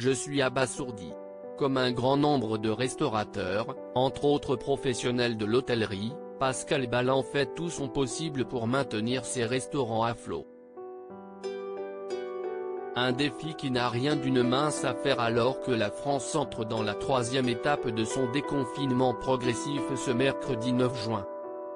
Je suis abasourdi. Comme un grand nombre de restaurateurs, entre autres professionnels de l'hôtellerie, Pascal Balland fait tout son possible pour maintenir ses restaurants à flot. Un défi qui n'a rien d'une mince affaire alors que la France entre dans la troisième étape de son déconfinement progressif ce mercredi 9 juin.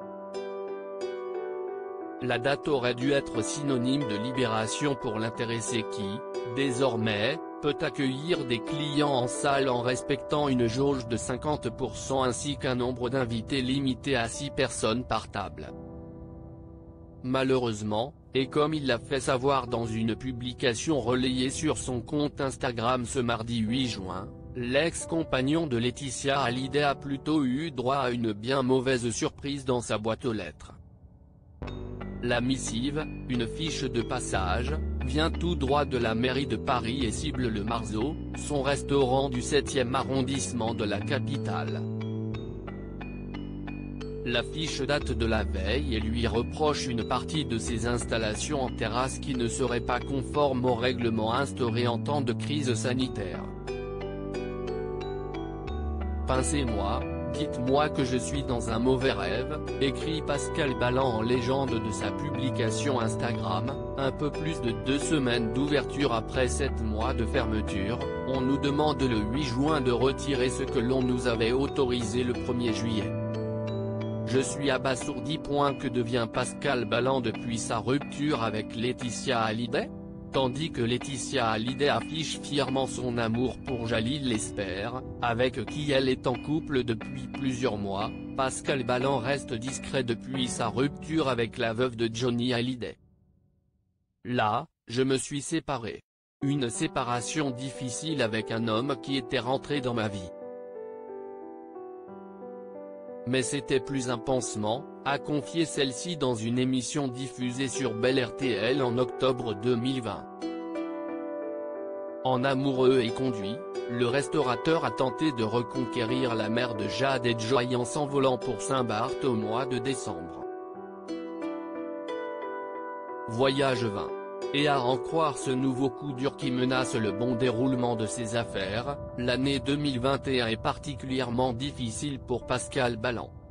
La date aurait dû être synonyme de libération pour l'intéressé qui, désormais, peut accueillir des clients en salle en respectant une jauge de 50% ainsi qu'un nombre d'invités limité à 6 personnes par table. Malheureusement, et comme il l'a fait savoir dans une publication relayée sur son compte Instagram ce mardi 8 juin, l'ex-compagnon de Laetitia Hallyday a plutôt eu droit à une bien mauvaise surprise dans sa boîte aux lettres. La missive, une fiche de passage, vient tout droit de la mairie de Paris et cible le Marceau, son restaurant du 7e arrondissement de la capitale. La fiche date de la veille et lui reproche une partie de ses installations en terrasse qui ne seraient pas conformes aux règlements instaurés en temps de crise sanitaire. Pincez-moi, dites-moi que je suis dans un mauvais rêve, écrit Pascal Balland en légende de sa publication Instagram, un peu plus de 2 semaines d'ouverture après 7 mois de fermeture, on nous demande le 8 juin de retirer ce que l'on nous avait autorisé le 1er juillet. Je suis abasourdi. Que devient Pascal Balland depuis sa rupture avec Laetitia Hallyday ? Tandis que Laetitia Hallyday affiche fièrement son amour pour Jalil Lesper, avec qui elle est en couple depuis plusieurs mois, Pascal Balland reste discret depuis sa rupture avec la veuve de Johnny Hallyday. Là, je me suis séparé. Une séparation difficile avec un homme qui était rentré dans ma vie. Mais c'était plus un pansement, a confié celle-ci dans une émission diffusée sur Bel RTL en octobre 2020. En amoureux et conduit, le restaurateur a tenté de reconquérir la mère de Jade et Joy en s'envolant pour Saint-Barth au mois de décembre. Voyage vain. Et à en croire ce nouveau coup dur qui menace le bon déroulement de ses affaires, l'année 2021 est particulièrement difficile pour Pascal Balland.